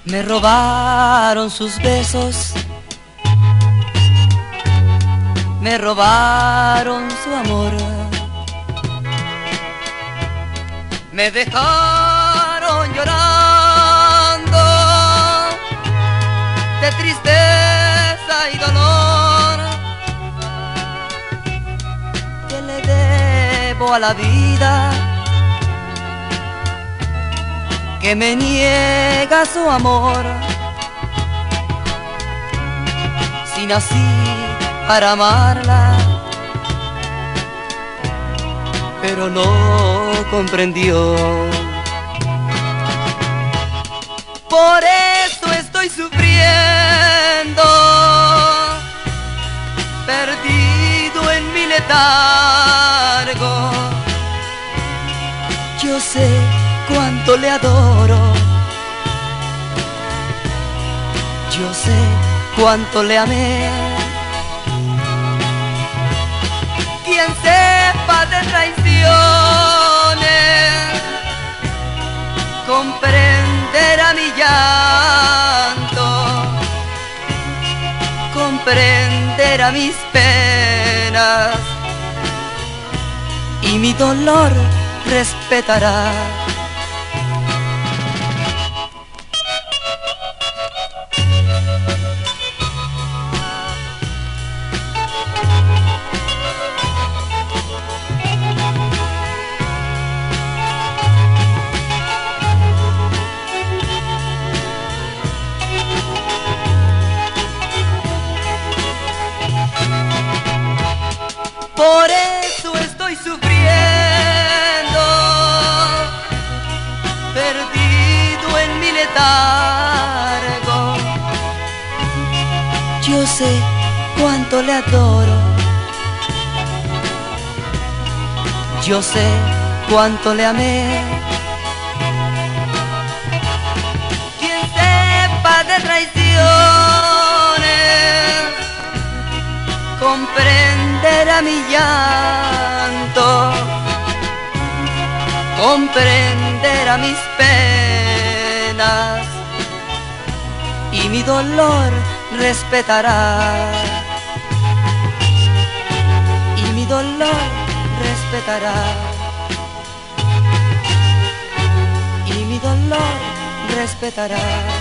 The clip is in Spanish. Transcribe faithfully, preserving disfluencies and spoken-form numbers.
Me robaron sus besos, me robaron su amor, me dejaron llorando de tristeza y dolor. ¿Qué le debo a la vida que me niega su amor? Si nací para amarla, pero no comprendió. Por eso estoy sufriendo, perdido en mi letargo. Yo sé cuánto le adoro, yo sé cuánto le amé. Quien sepa de traiciones comprenderá mi llanto, comprenderá mis penas y mi dolor respetará. Por eso estoy sufriendo, perdido en mi letargo. Yo sé cuánto le adoro, yo sé cuánto le amé. Quien sepa de traiciones comprenderá mi llanto, comprenderá mis penas y mi dolor respetará, y mi dolor respetará, y mi dolor respetará.